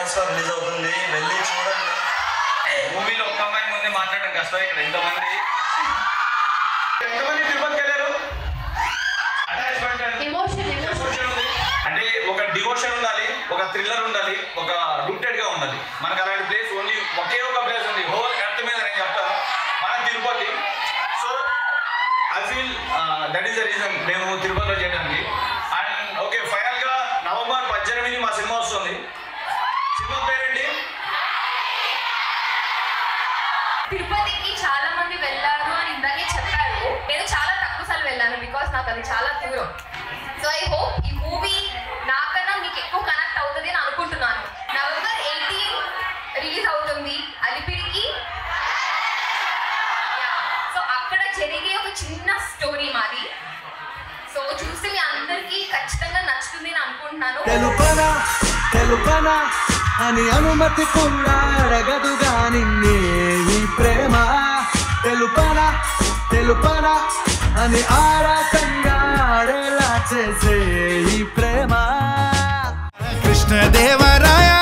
Theatres లో release అవుతుంది, వెళ్ళి చూడండి. మూవీలో ఒక్క అమ్మాయి ముందే మాట్లాడడం కష్టం. ఇక్కడ ఎంతమంది తిరుపతికి వెళ్ళారు? అంటే ఒక డివోషన్ ఉండాలి, ఒక థ్రిల్లర్ ఉండాలి, ఒక రూటెడ్ గా ఉండాలి. మనకు అలాంటి ప్లేస్ ఓన్లీ ఒకే ఒక ప్లేస్ ఉంది హోల్ ఎర్త్ మీద. నేను చెప్తాను మన Tirupati. So I feel that is the reason మేము తిరుపతిలో చేయడానికి. అండ్ ఓకే, ఫైనల్ గా నవంబర్ 18 మా సినిమా వస్తుంది. సినిమా పేరేంటి? తిరుపతికి చాలా మంది వెళ్ళారు అని ఇందాకే చెప్పారు. నేను చాలా తక్కువ సార్లు వెళ్ళాను బికాస్ నాకు అది చాలా దూరం. సో ఐ హోప్ ఈ మూవీ నాకన్నా మీకు ఎక్కువ కనెక్ట్ అవుతుంది అని అనుకుంటున్నాను. నవంబర్ 18 రిలీజ్ అవుతుంది అలిపిరికి. సో అక్కడ జరిగే ఒక చిన్న స్టోరీ మాది. సో చూస్తే మీ అందరికీ ఖచ్చితంగా నచ్చుతుంది అని అనుకుంటున్నాను. తెలుపనా అని అనుమతి కూడా అడగదుగా నిన్నే ఈ ప్రేమ. తెలుపనా అని ఆరాటంగా ఆడేలా చేసే ఈ ప్రేమ. కృష్ణదేవరాయ